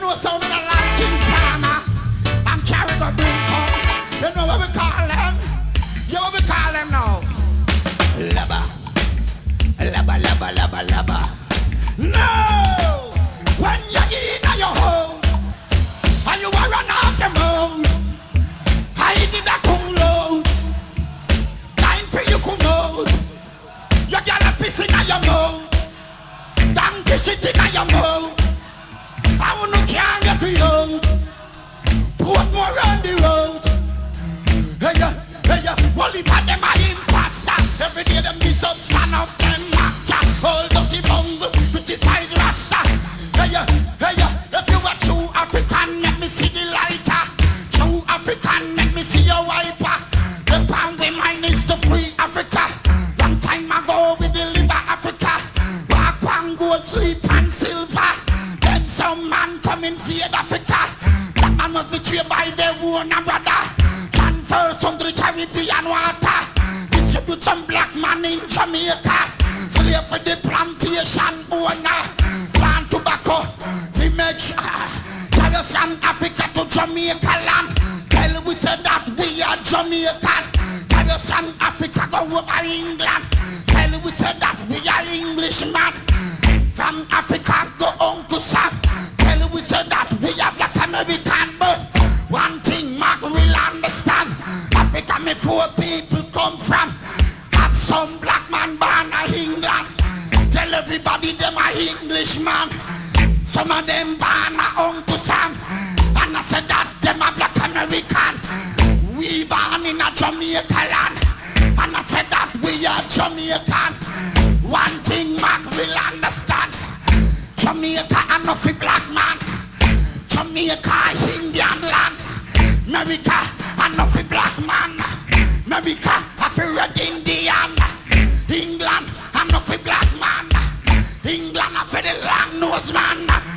know sounding like King Farmer and carry the broom come. You know what we call them? You know what we call them now? Laba. Laba, laba, laba, laba. No! When you're in your home and you are run off the moon, I did a come low. Time for you come out. You got a piece in your mouth. Donkey shit in your mouth. I wanna can't get to you. Put more on the road. Hey ya, Wally for them are imposter. Every day them get up, stand up, them actor. Hold up the bungle, criticize Rasta. Hey ya, if you a true African, let me see the lighter. True African, let me see your wiper. The pound we mine is to free Africa. Long time ago we deliver Africa. Walk on gold, sleep and silver. Then some man come invade Africa. That man must be betrayed by their own brother. Transfer some to the Caribbean water. Distribute some black man in Jamaica. Slave for the plantation owner. Plant tobacco. We make sure. Carry some Africa to Jamaica land. Tell we said that we are Jamaican. Carry some Africa go over England. Tell we said that we are Englishman. From Africa go Uncle Sam. Tell we said that we are black American. But one thing Mark will understand. Africa me four people come from. Have some black man born in England. Tell everybody them are Englishman. Some of them born a Uncle Sam. And I said that them are black American. We born in a Jamaica land. And I said that we are Jamaican. One thing Mark will understand. Jamaica and not a black man. Jamaica Indian land. America and not a black man. America a red Indian. England and not a black man. England a the long nose man.